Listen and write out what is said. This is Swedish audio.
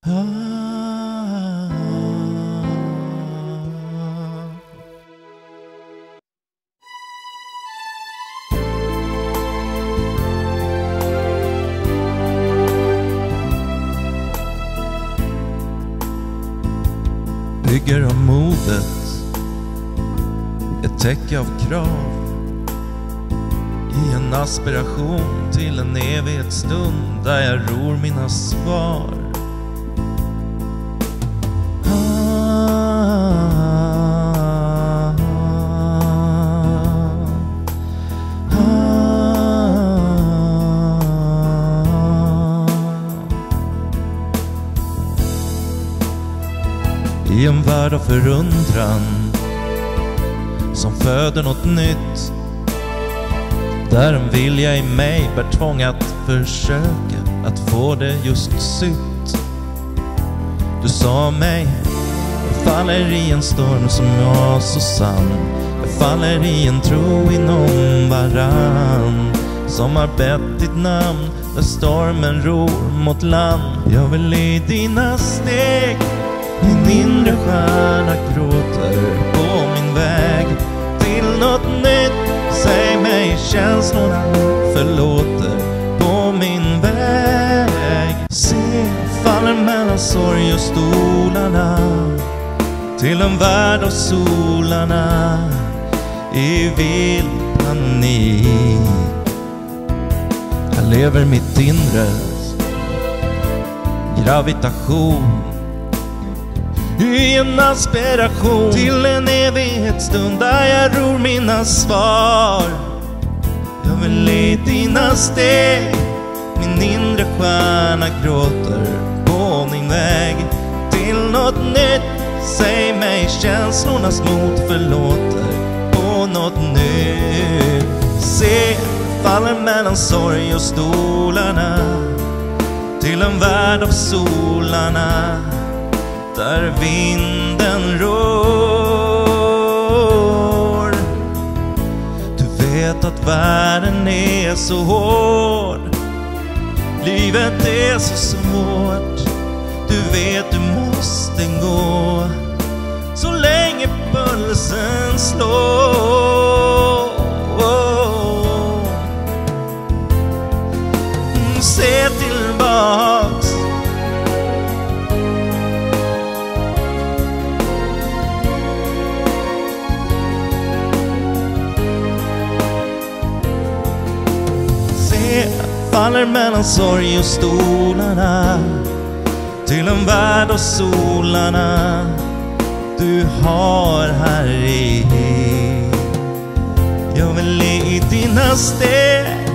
Bygger av modet ett täcke av krav i en aspiration till en evighetsstund där jag ror mina svar. I en värld av förundran som föder något nytt, där en vilja i mig bär tvång att försöka att få det just sytt. Du sa mig, jag faller i en storm som var så sann. Jag faller i en tro inom varann, som har bett ditt namn där stormen ror mot land. Jag vill i dina steg, min inre stjärna gråter på min väg till något nytt. Säg mig, känslorna förlåter på min väg. Se, faller mellan sorg och stolarna till en värld av solarna i vild panik. Jag lever mitt inre gravitation i en aspiration till en evighetsstund där jag ror mina svar. Jag vill i dina steg, min inre stjärna gråter på min väg till något nytt. Säg mig, känslornas mod förlåter på något nytt. Se, faller mellan sorg och stolarna till en värld av solarna där vinden rår. Du vet att världen är så hård, livet är så svårt. Du vet du måste gå så länge pulsen slår. Se tillbaks, faller mellan sorg och stolarna till en värld av solarna du har här i. Jag vill i dina steg,